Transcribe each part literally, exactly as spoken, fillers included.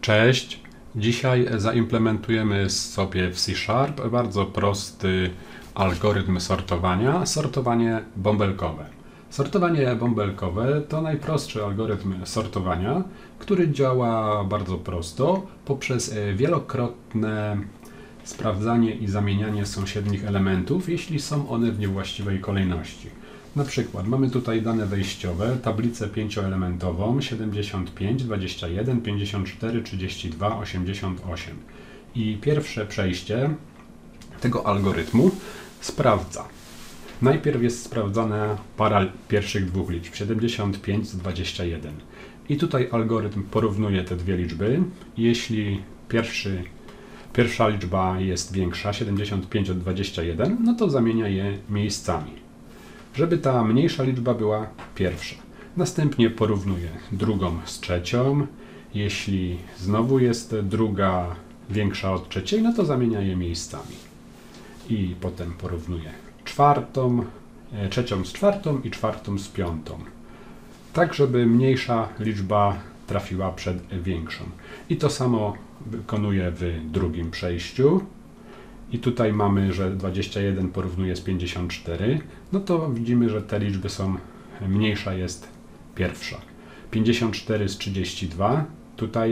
Cześć! Dzisiaj zaimplementujemy sobie w C Sharp bardzo prosty algorytm sortowania, sortowanie bąbelkowe. Sortowanie bąbelkowe to najprostszy algorytm sortowania, który działa bardzo prosto poprzez wielokrotne sprawdzanie i zamienianie sąsiednich elementów, jeśli są one w niewłaściwej kolejności. Na przykład mamy tutaj dane wejściowe, tablicę pięcioelementową siedemdziesiąt pięć, dwadzieścia jeden, pięćdziesiąt cztery, trzydzieści dwa, osiemdziesiąt osiem. I pierwsze przejście tego algorytmu sprawdza. Najpierw jest sprawdzana para pierwszych dwóch liczb, siedemdziesiąt pięć z dwadzieścia jeden. I tutaj algorytm porównuje te dwie liczby. Jeśli pierwszy, pierwsza liczba jest większa, siedemdziesiąt pięć od dwudziestu jeden, no to zamienia je miejscami, żeby ta mniejsza liczba była pierwsza. Następnie porównuje drugą z trzecią. Jeśli znowu jest druga większa od trzeciej, no to zamienia je miejscami. I potem porównuje czwartą, e, trzecią z czwartą i czwartą z piątą. Tak, żeby mniejsza liczba trafiła przed większą. I to samo wykonuje w drugim przejściu. I tutaj mamy, że dwadzieścia jeden porównuje z pięćdziesiąt cztery, no to widzimy, że te liczby są, mniejsza jest pierwsza. pięćdziesiąt cztery z trzydziestu dwóch, tutaj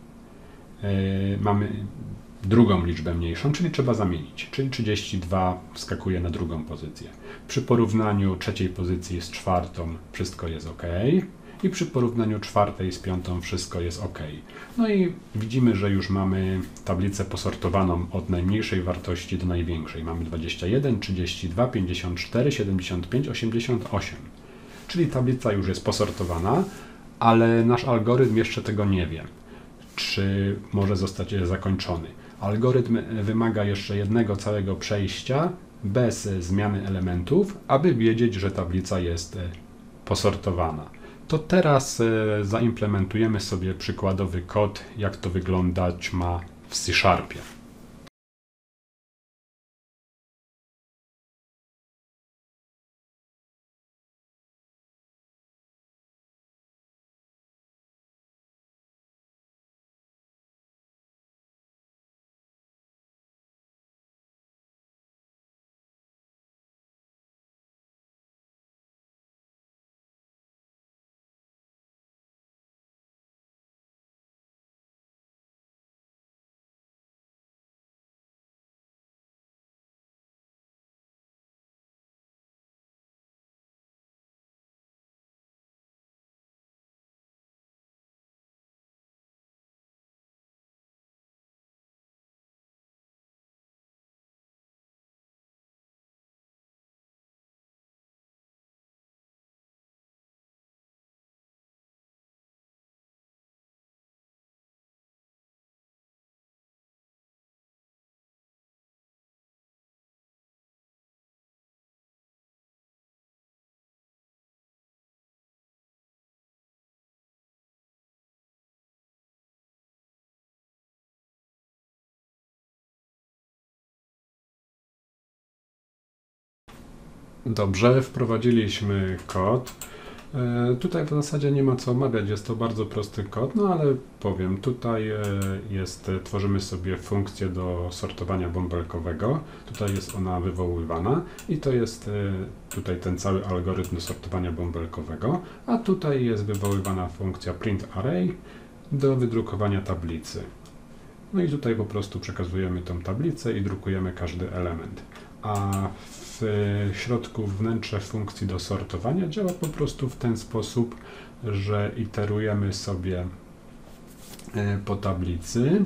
yy, mamy drugą liczbę mniejszą, czyli trzeba zamienić, czyli trzydzieści dwa wskakuje na drugą pozycję. Przy porównaniu trzeciej pozycji z czwartą wszystko jest ok. I przy porównaniu czwartej z piątą wszystko jest ok. No i widzimy, że już mamy tablicę posortowaną od najmniejszej wartości do największej. Mamy dwadzieścia jeden, trzydzieści dwa, pięćdziesiąt cztery, siedemdziesiąt pięć, osiemdziesiąt osiem. Czyli tablica już jest posortowana, ale nasz algorytm jeszcze tego nie wie, czy może zostać zakończony. Algorytm wymaga jeszcze jednego całego przejścia bez zmiany elementów, aby wiedzieć, że tablica jest posortowana. To teraz e, zaimplementujemy sobie przykładowy kod, jak to wyglądać ma w C Sharpie. Dobrze, wprowadziliśmy kod. E, tutaj w zasadzie nie ma co omawiać, jest to bardzo prosty kod, no ale powiem, tutaj e, jest, tworzymy sobie funkcję do sortowania bąbelkowego. Tutaj jest ona wywoływana i to jest e, tutaj ten cały algorytm do sortowania bąbelkowego, a tutaj jest wywoływana funkcja printArray do wydrukowania tablicy. No i tutaj po prostu przekazujemy tą tablicę i drukujemy każdy element. A w środku wnętrze funkcji do sortowania działa po prostu w ten sposób, że iterujemy sobie po tablicy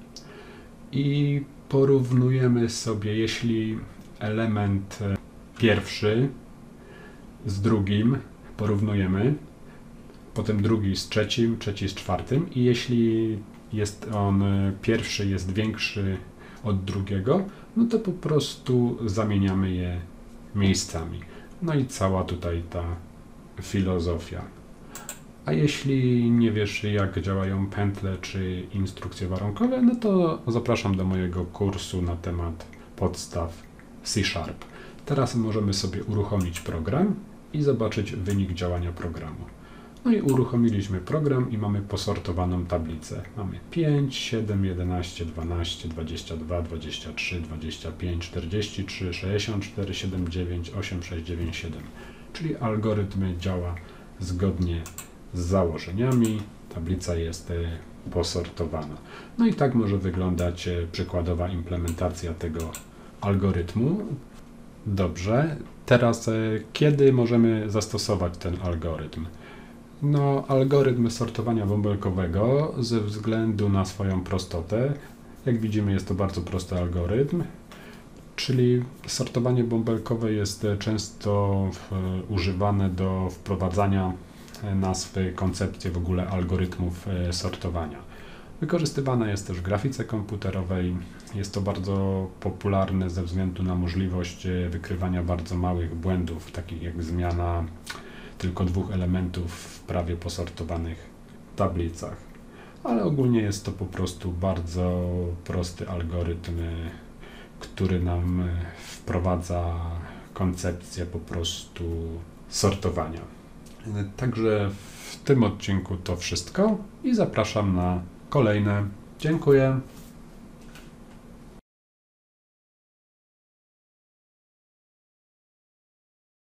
i porównujemy sobie, jeśli element pierwszy z drugim porównujemy, potem drugi z trzecim, trzeci z czwartym i jeśli jest on pierwszy jest większy od drugiego, no to po prostu zamieniamy je miejscami. No i cała tutaj ta filozofia. A jeśli nie wiesz, jak działają pętle czy instrukcje warunkowe, no to zapraszam do mojego kursu na temat podstaw C Sharp. Teraz możemy sobie uruchomić program i zobaczyć wynik działania programu. No i uruchomiliśmy program i mamy posortowaną tablicę. Mamy pięć, siedem, jedenaście, dwanaście, dwadzieścia dwa, dwadzieścia trzy, dwadzieścia pięć, czterdzieści trzy, sześćdziesiąt cztery, siedemdziesiąt dziewięć, osiemdziesiąt sześć, dziewięćdziesiąt siedem. Czyli algorytm działa zgodnie z założeniami. Tablica jest posortowana. No i tak może wyglądać przykładowa implementacja tego algorytmu. Dobrze, teraz kiedy możemy zastosować ten algorytm? No, algorytm sortowania bąbelkowego ze względu na swoją prostotę, jak widzimy, jest to bardzo prosty algorytm, czyli sortowanie bąbelkowe jest często używane do wprowadzania nazw, koncepcji w ogóle algorytmów sortowania. Wykorzystywane jest też w grafice komputerowej. Jest to bardzo popularne ze względu na możliwość wykrywania bardzo małych błędów, takich jak zmiana tylko dwóch elementów w prawie posortowanych tablicach. Ale ogólnie jest to po prostu bardzo prosty algorytm, który nam wprowadza koncepcję po prostu sortowania. Także w tym odcinku to wszystko i zapraszam na kolejne. Dziękuję.